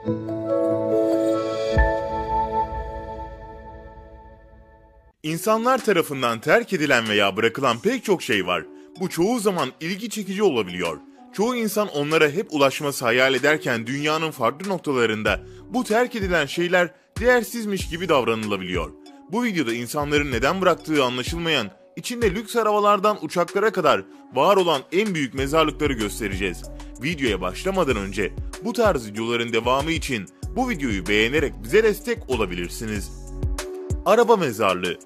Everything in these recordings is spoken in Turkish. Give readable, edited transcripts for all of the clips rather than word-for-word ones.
İnsanlar tarafından terk edilen veya bırakılan pek çok şey var. Bu çoğu zaman ilgi çekici olabiliyor. Çoğu insan onlara hep ulaşması hayal ederken dünyanın farklı noktalarında bu terk edilen şeyler değersizmiş gibi davranılabiliyor. Bu videoda insanların neden bıraktığı anlaşılmayan, içinde lüks arabalardan uçaklara kadar var olan en büyük mezarlıkları göstereceğiz. Videoya başlamadan önce bu tarz videoların devamı için bu videoyu beğenerek bize destek olabilirsiniz. Araba mezarlığı.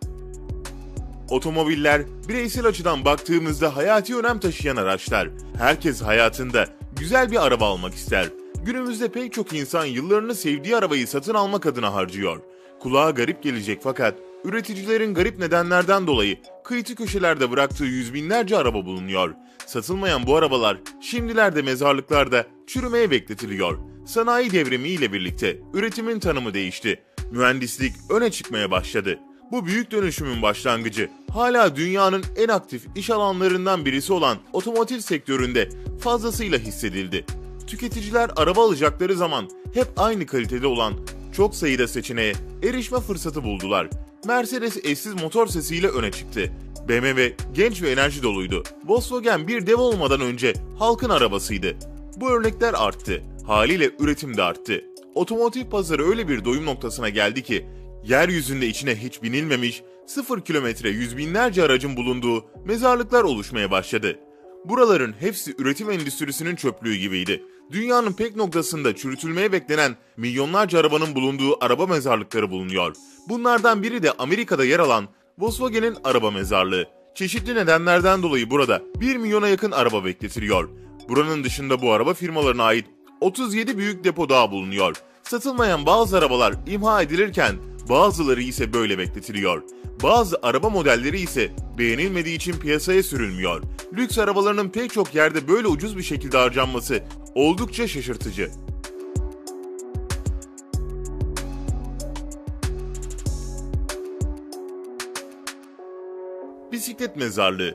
Otomobiller, bireysel açıdan baktığımızda hayati önem taşıyan araçlar. Herkes hayatında güzel bir araba almak ister. Günümüzde pek çok insan yıllarını sevdiği arabayı satın almak adına harcıyor. Kulağa garip gelecek fakat üreticilerin garip nedenlerden dolayı kıyı köşelerde bıraktığı yüz binlerce araba bulunuyor. Satılmayan bu arabalar şimdilerde mezarlıklarda çürümeye bekletiliyor. Sanayi devrimiyle birlikte üretimin tanımı değişti. Mühendislik öne çıkmaya başladı. Bu büyük dönüşümün başlangıcı hala dünyanın en aktif iş alanlarından birisi olan otomotiv sektöründe fazlasıyla hissedildi. Tüketiciler araba alacakları zaman hep aynı kalitede olan çok sayıda seçeneğe erişme fırsatı buldular. Mercedes eşsiz motor sesiyle öne çıktı. BMW genç ve enerji doluydu. Volkswagen bir dev olmadan önce halkın arabasıydı. Bu örnekler arttı. Haliyle üretim de arttı. Otomotiv pazarı öyle bir doyum noktasına geldi ki yeryüzünde içine hiç binilmemiş 0 kilometre yüz binlerce aracın bulunduğu mezarlıklar oluşmaya başladı. Buraların hepsi üretim endüstrisinin çöplüğü gibiydi. Dünyanın pek noktasında çürütülmeye beklenen milyonlarca arabanın bulunduğu araba mezarlıkları bulunuyor. Bunlardan biri de Amerika'da yer alan Volkswagen'in araba mezarlığı. Çeşitli nedenlerden dolayı burada 1 milyona yakın araba bekletiliyor. Buranın dışında bu araba firmalarına ait 37 büyük depo daha bulunuyor. Satılmayan bazı arabalar imha edilirken bazıları ise böyle bekletiliyor. Bazı araba modelleri ise beğenilmediği için piyasaya sürülmüyor. Lüks arabalarının pek çok yerde böyle ucuz bir şekilde harcanması oldukça şaşırtıcı. Bisiklet mezarlığı.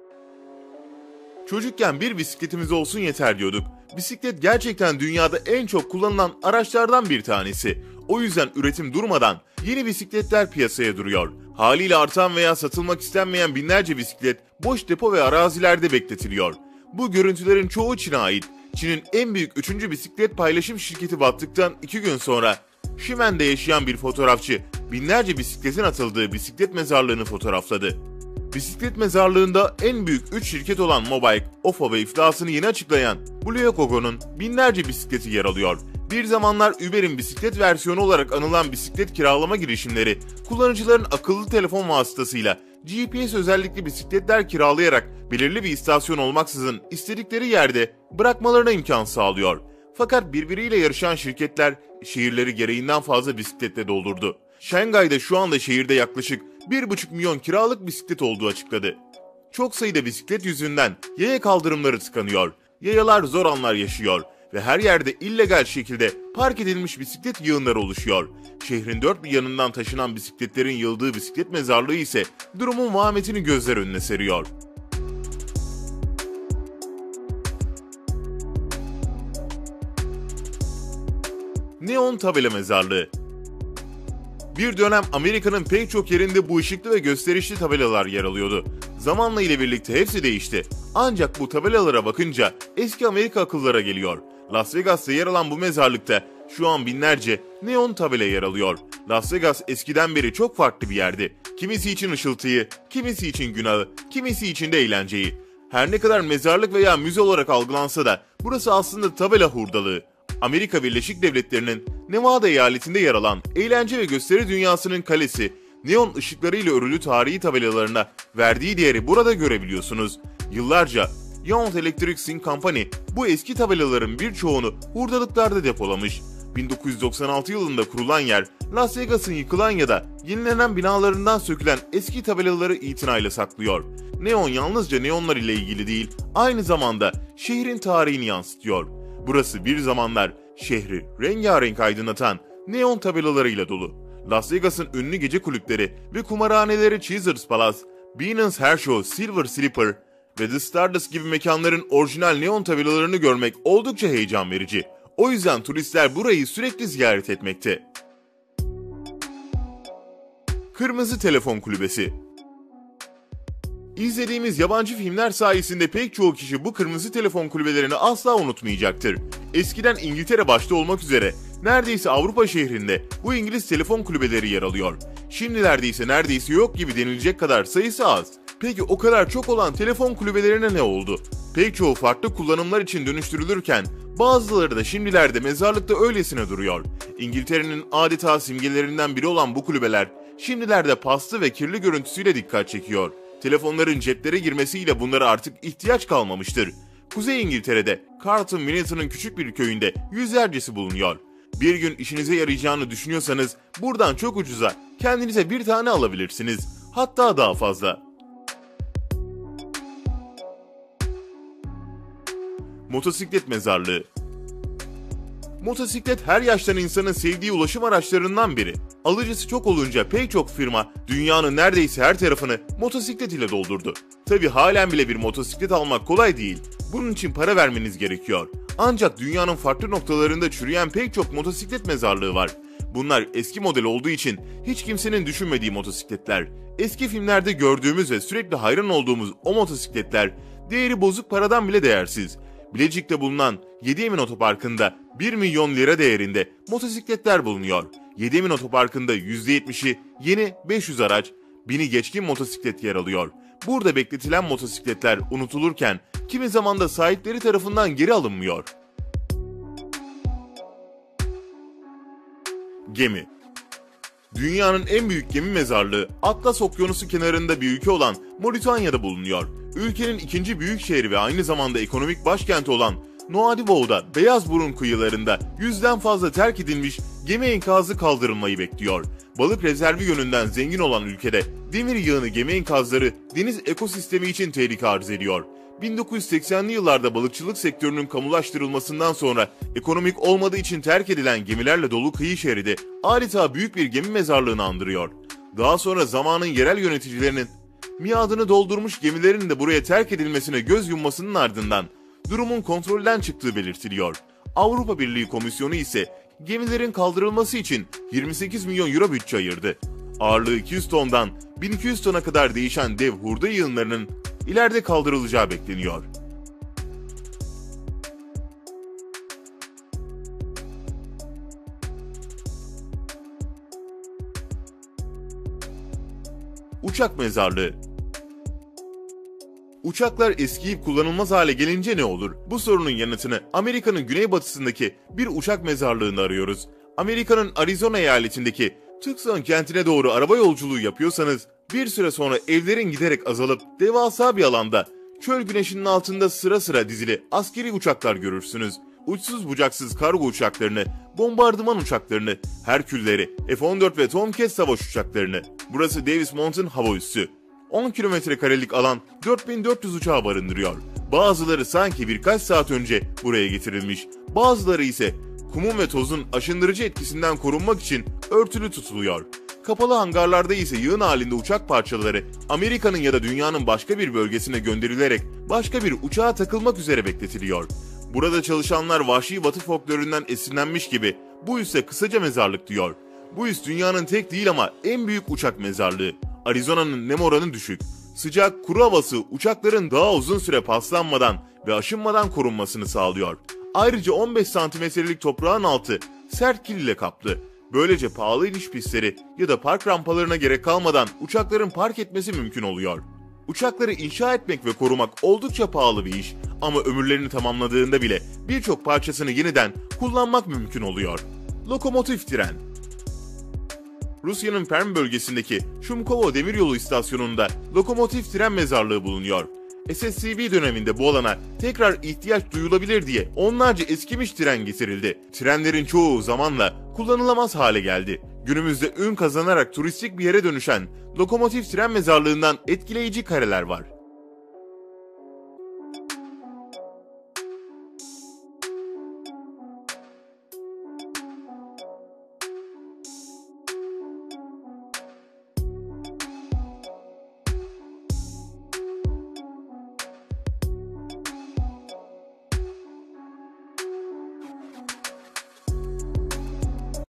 Çocukken bir bisikletimiz olsun yeter diyorduk. Bisiklet gerçekten dünyada en çok kullanılan araçlardan bir tanesi. O yüzden üretim durmadan yeni bisikletler piyasaya duruyor. Haliyle artan veya satılmak istenmeyen binlerce bisiklet boş depo ve arazilerde bekletiliyor. Bu görüntülerin çoğu Çin'e ait. Çin'in en büyük 3. bisiklet paylaşım şirketi battıktan 2 gün sonra Ximen'de yaşayan bir fotoğrafçı binlerce bisikletin atıldığı bisiklet mezarlığını fotoğrafladı. Bisiklet mezarlığında en büyük 3 şirket olan Mobike, Ofo ve iflasını yeni açıklayan Bluegogo'nun binlerce bisikleti yer alıyor. Bir zamanlar Uber'in bisiklet versiyonu olarak anılan bisiklet kiralama girişimleri, kullanıcıların akıllı telefon vasıtasıyla GPS özellikli bisikletler kiralayarak belirli bir istasyon olmaksızın istedikleri yerde bırakmalarına imkan sağlıyor. Fakat birbiriyle yarışan şirketler şehirleri gereğinden fazla bisikletle doldurdu. Şangay'da şu anda şehirde yaklaşık 1,5 milyon kiralık bisiklet olduğu açıkladı. Çok sayıda bisiklet yüzünden yaya kaldırımları tıkanıyor, yayalar zor anlar yaşıyor ve her yerde illegal şekilde park edilmiş bisiklet yığınları oluşuyor. Şehrin dört bir yanından taşınan bisikletlerin yığıldığı bisiklet mezarlığı ise durumun vahametini gözler önüne seriyor. Neon tabela mezarlığı. Bir dönem Amerika'nın pek çok yerinde bu ışıklı ve gösterişli tabelalar yer alıyordu. Zamanla ile birlikte hepsi değişti. Ancak bu tabelalara bakınca eski Amerika akıllara geliyor. Las Vegas'ta yer alan bu mezarlıkta şu an binlerce neon tabela yer alıyor. Las Vegas eskiden beri çok farklı bir yerdi. Kimisi için ışıltıyı, kimisi için günahı, kimisi için de eğlenceyi. Her ne kadar mezarlık veya müze olarak algılansa da burası aslında tabela hurdalığı. Amerika Birleşik Devletleri'nin Nevada eyaletinde yer alan eğlence ve gösteri dünyasının kalesi, neon ışıklarıyla örülü tarihi tabelalarına verdiği değeri burada görebiliyorsunuz. Yıllarca Yount Electric Sync Company bu eski tabelaların birçoğunu hurdalıklarda depolamış. 1996 yılında kurulan yer, Las Vegas'ın yıkılan ya da yenilenen binalarından sökülen eski tabelaları itinayla saklıyor. Neon yalnızca neonlar ile ilgili değil, aynı zamanda şehrin tarihini yansıtıyor. Burası bir zamanlar şehri rengarenk aydınlatan neon tabelalarıyla dolu. Las Vegas'ın ünlü gece kulüpleri ve kumarhaneleri Caesars Palace, Bean's Hair Show, Silver Slipper ve The Stardust gibi mekanların orijinal neon tabelalarını görmek oldukça heyecan verici. O yüzden turistler burayı sürekli ziyaret etmekte. Kırmızı Telefon Kulübesi. İzlediğimiz yabancı filmler sayesinde pek çoğu kişi bu kırmızı telefon kulübelerini asla unutmayacaktır. Eskiden İngiltere başta olmak üzere neredeyse Avrupa şehrinde bu İngiliz telefon kulübeleri yer alıyor. Şimdilerde ise neredeyse yok gibi denilecek kadar sayısı az. Peki o kadar çok olan telefon kulübelerine ne oldu? Pek çoğu farklı kullanımlar için dönüştürülürken bazıları da şimdilerde mezarlıkta öylesine duruyor. İngiltere'nin adeta simgelerinden biri olan bu kulübeler şimdilerde paslı ve kirli görüntüsüyle dikkat çekiyor. Telefonların ceplere girmesiyle bunlara artık ihtiyaç kalmamıştır. Kuzey İngiltere'de Carlton Minneton'un küçük bir köyünde yüzlercesi bulunuyor. Bir gün işinize yarayacağını düşünüyorsanız buradan çok ucuza kendinize bir tane alabilirsiniz. Hatta daha fazla. Motosiklet mezarlığı. Motosiklet her yaştan insanın sevdiği ulaşım araçlarından biri. Alıcısı çok olunca pek çok firma dünyanın neredeyse her tarafını motosiklet ile doldurdu. Tabi halen bile bir motosiklet almak kolay değil. Bunun için para vermeniz gerekiyor. Ancak dünyanın farklı noktalarında çürüyen pek çok motosiklet mezarlığı var. Bunlar eski model olduğu için hiç kimsenin düşünmediği motosikletler. Eski filmlerde gördüğümüz ve sürekli hayran olduğumuz o motosikletler değeri bozuk paradan bile değersiz. Bilecik'te bulunan Yediemin Otoparkı'nda 1 milyon lira değerinde motosikletler bulunuyor. Yediemin Otoparkı'nda %70'i yeni 500 araç, 1000'i geçkin motosiklet yer alıyor. Burada bekletilen motosikletler unutulurken kimi zaman da sahipleri tarafından geri alınmıyor. Gemi. Dünyanın en büyük gemi mezarlığı Atlas Okyanusu kenarında bir ülke olan Moritanya'da bulunuyor. Ülkenin ikinci büyük şehri ve aynı zamanda ekonomik başkenti olan Nouadhibou'da Beyazburun kıyılarında 100'den fazla terk edilmiş gemi enkazı kaldırılmayı bekliyor. Balık rezervi yönünden zengin olan ülkede demir yığını gemi enkazları deniz ekosistemi için tehlike arz ediyor. 1980'li yıllarda balıkçılık sektörünün kamulaştırılmasından sonra ekonomik olmadığı için terk edilen gemilerle dolu kıyı şeridi adeta büyük bir gemi mezarlığını andırıyor. Daha sonra zamanın yerel yöneticilerinin miadını doldurmuş gemilerin de buraya terk edilmesine göz yummasının ardından durumun kontrolden çıktığı belirtiliyor. Avrupa Birliği Komisyonu ise gemilerin kaldırılması için 28 milyon euro bütçe ayırdı. Ağırlığı 200 tondan 1200 tona kadar değişen dev hurda yığınlarının ileride kaldırılacağı bekleniyor. Uçak mezarlığı. Uçaklar eskiyip kullanılmaz hale gelince ne olur? Bu sorunun yanıtını Amerika'nın güneybatısındaki bir uçak mezarlığında arıyoruz. Amerika'nın Arizona eyaletindeki Tucson kentine doğru araba yolculuğu yapıyorsanız bir süre sonra evlerin giderek azalıp devasa bir alanda çöl güneşinin altında sıra sıra dizili askeri uçaklar görürsünüz. Uçsuz bucaksız kargo uçaklarını, bombardıman uçaklarını, Herkülleri, F-14 ve Tomcat savaş uçaklarını. Burası Davis Mountain hava üssü. 10 kilometrekarelik alan 4400 uçağı barındırıyor. Bazıları sanki birkaç saat önce buraya getirilmiş, bazıları ise kumun ve tozun aşındırıcı etkisinden korunmak için örtülü tutuluyor. Kapalı hangarlarda ise yığın halinde uçak parçaları Amerika'nın ya da dünyanın başka bir bölgesine gönderilerek başka bir uçağa takılmak üzere bekletiliyor. Burada çalışanlar vahşi batı folklorundan esinlenmiş gibi bu üsse kısaca mezarlık diyor. Bu üs dünyanın tek değil ama en büyük uçak mezarlığı. Arizona'nın nem oranı düşük. Sıcak, kuru havası uçakların daha uzun süre paslanmadan ve aşınmadan korunmasını sağlıyor. Ayrıca 15 santimetrelik toprağın altı sert kil ile kaplı. Böylece pahalı iniş pistleri ya da park rampalarına gerek kalmadan uçakların park etmesi mümkün oluyor. Uçakları inşa etmek ve korumak oldukça pahalı bir iş ama ömürlerini tamamladığında bile birçok parçasını yeniden kullanmak mümkün oluyor. Lokomotif tren. Rusya'nın Perm bölgesindeki Shumkovo demiryolu istasyonunda lokomotif tren mezarlığı bulunuyor. SSCB döneminde bu alana tekrar ihtiyaç duyulabilir diye onlarca eskimiş tren getirildi. Trenlerin çoğu zamanla kullanılamaz hale geldi. Günümüzde ün kazanarak turistik bir yere dönüşen lokomotif tren mezarlığından etkileyici kareler var.